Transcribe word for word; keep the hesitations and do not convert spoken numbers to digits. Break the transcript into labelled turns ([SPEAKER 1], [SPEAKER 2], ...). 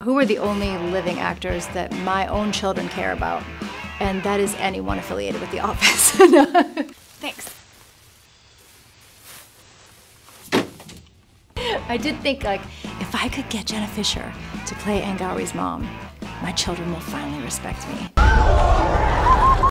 [SPEAKER 1] Who are the only living actors that my own children care about? And that is anyone affiliated with The Office. Thanks. I did think, like, if I could get Jenna Fischer to play Anne Gowrie's mom, my children will finally respect me.